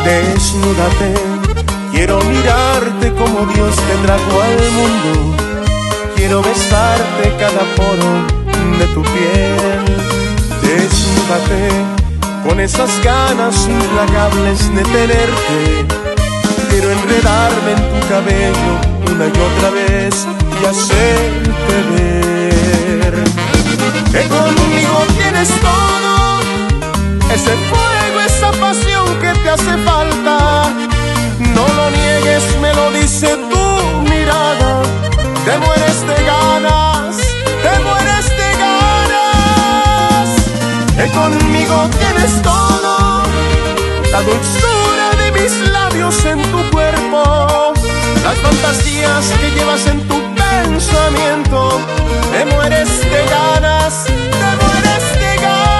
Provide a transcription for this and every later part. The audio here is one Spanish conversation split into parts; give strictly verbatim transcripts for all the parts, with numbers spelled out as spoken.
Desnúdate, quiero mirarte como Dios te trajo al mundo. Quiero besarte cada poro de tu piel. Desnúdate, con esas ganas implacables de tenerte. Quiero enredarme en tu cabello una y otra vez y hacerte ver que conmigo tienes todo, ese fuego, esa pasión que te hace falta. No lo niegues, me lo dice tu mirada. Te mueres de ganas, te mueres de ganas. Que conmigo tienes todo, la dulzura de mis labios en tu cuerpo, las fantasías que llevas en tu pensamiento. Te mueres de ganas, te mueres de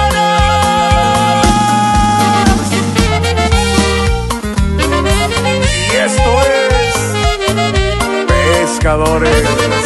ganas. Y esto es Pescadores.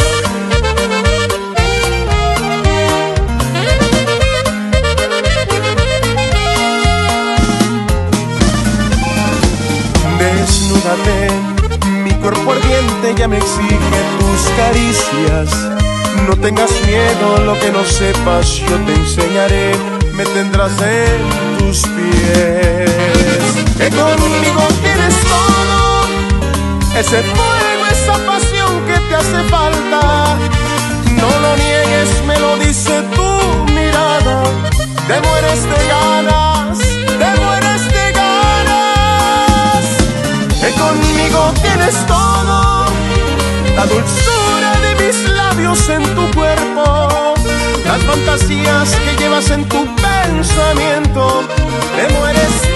Desnúdate, mi cuerpo ardiente ya me exige tus caricias. No tengas miedo, lo que no sepas yo te enseñaré. Me tendrás en tus pies. Que conmigo tienes todo, ese fuego, esa pasión que te hace falta. No lo niegues, me lo dice tu mirada. Te mueres de ganas, te mueres de ganas. Que conmigo tienes todo, la dulzura de mis labios en tu cuerpo, las fantasías que llevas en tu pensamiento. Te mueres